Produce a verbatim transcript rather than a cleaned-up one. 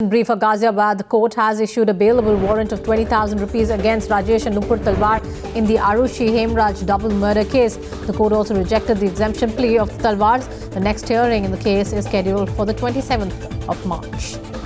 Brief: a Ghaziabad court has issued a bailable warrant of twenty thousand rupees against Rajesh and Nupur Talwar in the Arushi Hemraj double murder case. The court also rejected the exemption plea of the Talwars. The next hearing in the case is scheduled for the twenty-seventh of March.